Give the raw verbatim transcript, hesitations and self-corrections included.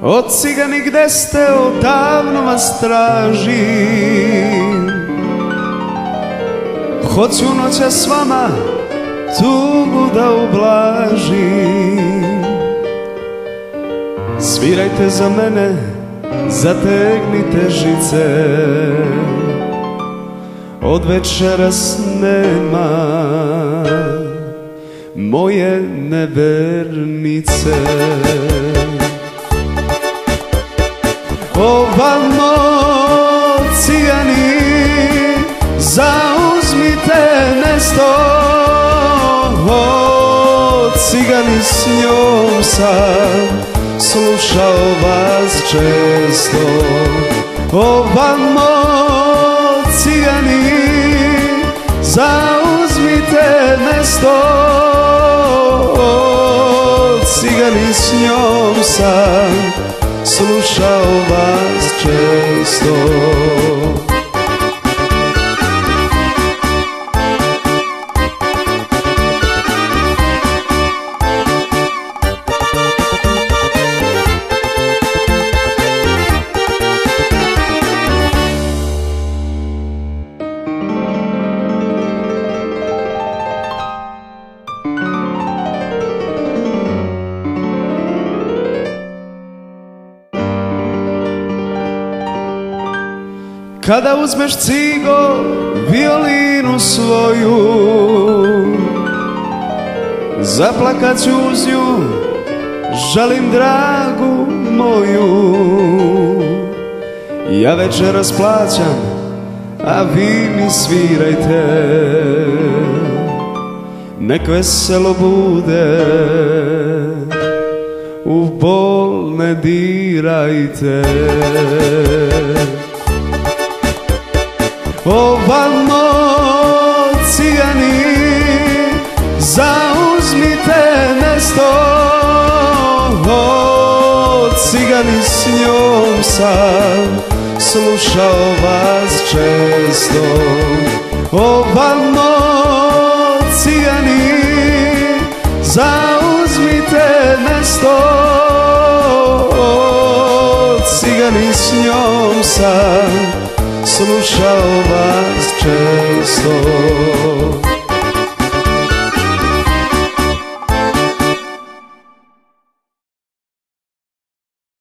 O cigani, gde ste, odavno vas tražim. Hoću noća s vama tugu da ublažim. Svirajte za mene, zategnite žice, od večeras nema moje nevernice. Ovamo, cigani, zauzmite mesto. O, cigani, s njom sam slušao vas često. Ovamo, cigani, zauzmite mesto. O, cigani, s njom sam slušao vas često. Kada uzmeš cigo, violinu svoju, zaplakat ću uz nju, žalim dragu moju. Ja večeras plaćam, a vi mi svirajte, nek veselo bude, u bol ne dirajte. Ovamo, cigani, zauzmite mesto. O, cigani, s njom sam slušao vas često. Ovamo, cigani, zauzmite mesto. O, cigani, s njom sam slušao vas često.